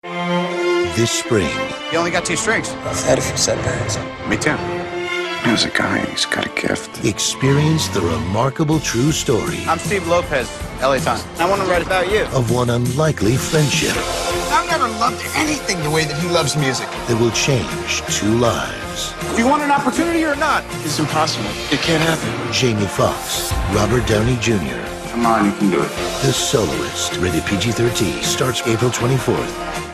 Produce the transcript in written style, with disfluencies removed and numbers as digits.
This spring. You only got 2 strings. I've had a few setbacks. Me too. As a guy, he's got a gift. Experience the remarkable true story. I'm Steve Lopez, LA Times. I want to write about you. Of one unlikely friendship. I've never loved anything the way that he loves music. That will change 2 lives. Do you want an opportunity or not? It's impossible. It can't happen. Jamie Foxx, Robert Downey Jr. Come on, you can do it. The Soloist, rated PG-13, starts April 24th.